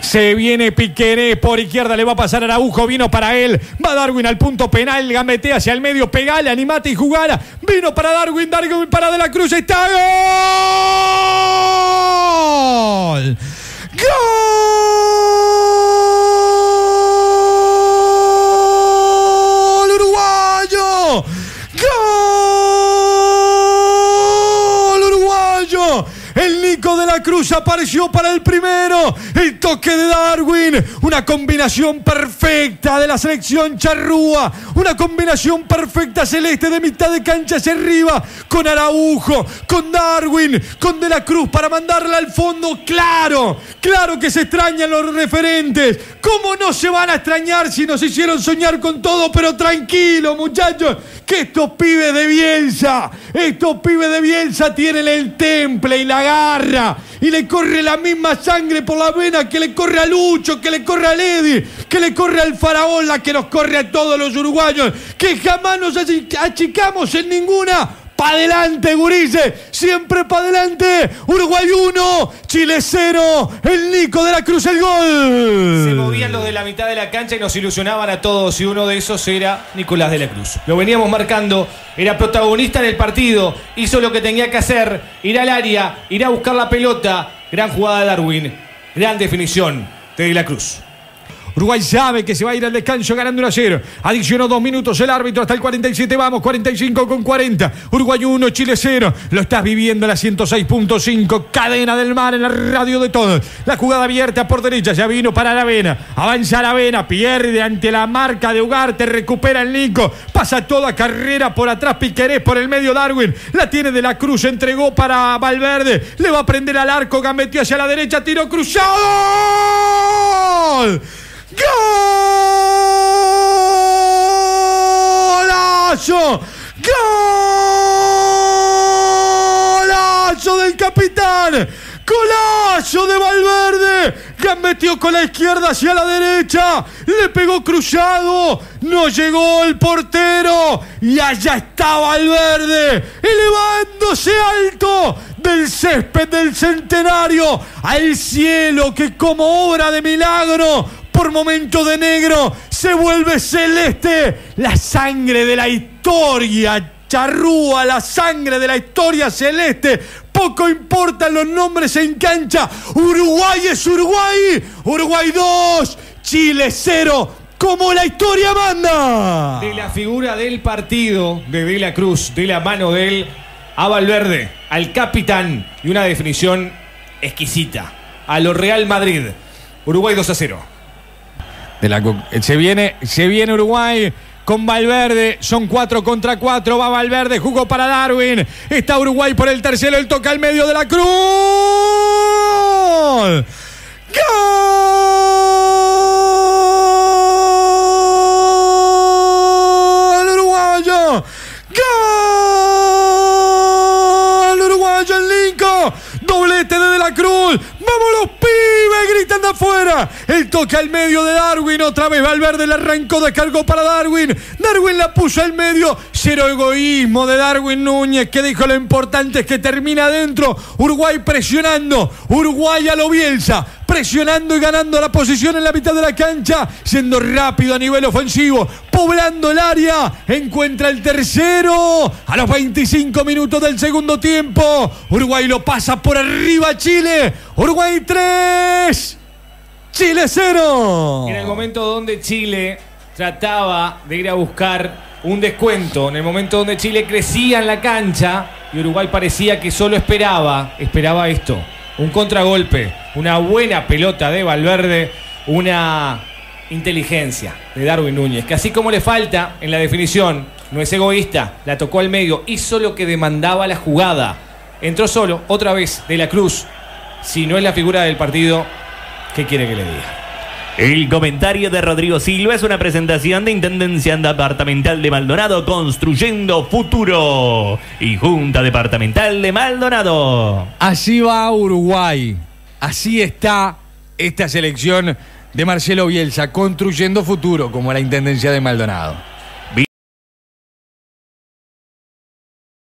Se viene Piquerés por izquierda, le va a pasar Araujo, vino para él, va Darwin al punto penal, gambetea hacia el medio, pegale, animate y jugala, vino para Darwin para De la Cruz, está ¡gol! ¡Gol uruguayo! ¡Gol uruguayo! El Nico de la Cruz apareció para el primero. El toque de Darwin. Una combinación perfecta de la selección charrúa. Una combinación perfecta celeste de mitad de cancha hacia arriba. Con Araujo, con Darwin, con De la Cruz para mandarla al fondo. Claro que se extrañan los referentes. ¿Cómo no se van a extrañar si nos hicieron soñar con todo? Pero tranquilo, muchachos, que estos pibes de Bielsa tienen el temple y la garra, y le corre la misma sangre por la vena que le corre a Lucho, que le corre a Ledi, que le corre al Faraón, la que nos corre a todos los uruguayos, que jamás nos achicamos en ninguna. ¡Pa' adelante, gurises! ¡Siempre pa' adelante! Uruguay 1, Chile 0. El Nico de la Cruz, el gol. Se movían los de la mitad de la cancha y nos ilusionaban a todos. Y uno de esos era Nicolás de la Cruz. Lo veníamos marcando. Era protagonista en el partido. Hizo lo que tenía que hacer. Ir al área, ir a buscar la pelota. Gran jugada de Darwin. Gran definición de la Cruz. Uruguay sabe que se va a ir al descanso ganando 1-0. Adicionó 2 minutos el árbitro hasta el 47. Vamos, 45 con 40. Uruguay 1, Chile 0. Lo estás viviendo en la 106.5. Cadena del Mar en la radio de todos. La jugada abierta por derecha. Ya vino para Aravena. Avanza Aravena. Pierde ante la marca de Ugarte. Recupera el Nico. Pasa toda carrera por atrás. Piquerés por el medio Darwin. La tiene De la Cruz. Entregó para Valverde. Le va a prender al arco. Gambeteó hacia la derecha. Tiro cruzado. ¡Golazo! ¡Golazo del capitán! ¡Golazo de Valverde! Gambeteó con la izquierda hacia la derecha. Le pegó cruzado. No llegó el portero. Y allá está Valverde, elevándose alto del césped del Centenario al cielo, que como obra de milagro, por momentos de negro, se vuelve celeste. La sangre de la historia charrúa, la sangre de la historia celeste. Poco importan los nombres en cancha. Uruguay es Uruguay. Uruguay 2, Chile 0. Como la historia manda. De la figura del partido de la Cruz, de la mano de él, a Valverde, al capitán, y una definición exquisita a lo Real Madrid. Uruguay 2-0. Se viene Uruguay con Valverde. Son 4 contra 4. Va Valverde, jugó para Darwin. Está Uruguay por el tercero. Él toca al medio De la Cruz. ¡Gol uruguayo! ¡Gol uruguayo el Nico! Doblete de la Cruz. ¡Vamos los pibes! Gritan de afuera. El toque al medio de Darwin. Otra vez Valverde le arrancó, descargó para Darwin. Darwin la puso al medio. Cero egoísmo de Darwin Núñez, que dijo: lo importante es que termina adentro. Uruguay presionando. Uruguay a lo Bielsa. Presionando y ganando la posición en la mitad de la cancha. Siendo rápido a nivel ofensivo. Poblando el área. Encuentra el tercero. A los 25 minutos del segundo tiempo. Uruguay lo pasa por arriba a Chile. Uruguay 3. Chile 0. En el momento donde Chile trataba de ir a buscar un descuento, en el momento donde Chile crecía en la cancha y Uruguay parecía que solo esperaba esto: un contragolpe, una buena pelota de Valverde, una inteligencia de Darwin Núñez, que así como le falta en la definición, no es egoísta, la tocó al medio, hizo lo que demandaba la jugada, entró solo, otra vez De la Cruz. Si no es la figura del partido, ¿qué quiere que le diga? El comentario de Rodrigo Silva es una presentación de Intendencia Departamental de Maldonado, construyendo futuro, y Junta Departamental de Maldonado. Así va Uruguay. Así está esta selección de Marcelo Bielsa, construyendo futuro, como la Intendencia de Maldonado.